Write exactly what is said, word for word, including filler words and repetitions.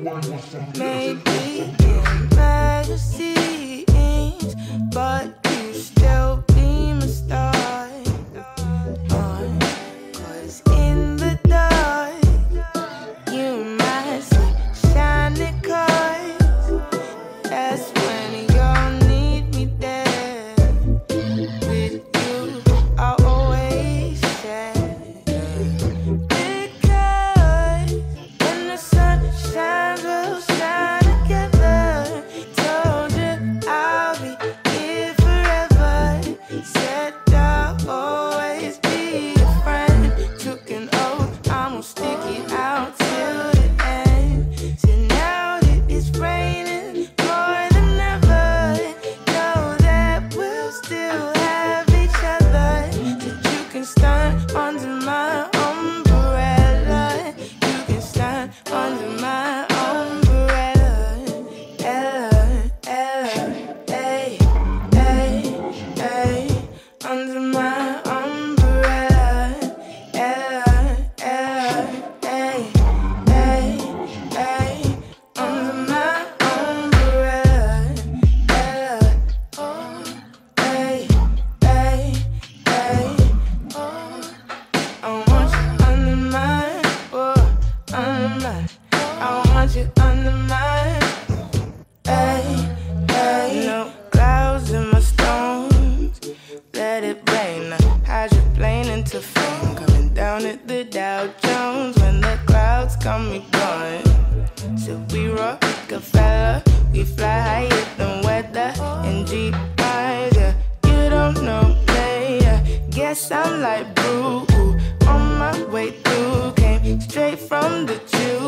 Maybe in magazines, but you still be my star. Uh, Cause in the dark, you might see shiny cars. That's when you'll need me there. With you, I'll always share. Because when the sun shines, we'll shine together. Told you I'll be here forever. Said I'll always be a friend. Took an oath, I'm gonna stick it out till the end. So now that it's raining more than ever, know that we'll still have each other. So you can stand under my umbrella. You can stand under my umbrella. Ella, Ella, ay, ay, ay, under my umbrella. Ella, Ella, ay, ay, ay, under my umbrella. Ella, oh, ay, ay, ay, oh. I want you under my, oh, under my. I want you under my, ay, ay. No clouds in my stones. Let it rain. Hydroplane into fame. Coming down at the Dow Jones. When the clouds come, we gone. So we rock a fella. We fly higher than weather. In Jeep eyes, yeah. You don't know me, yeah. Guess I'm like Brew. On my way through. Came straight from the Jew.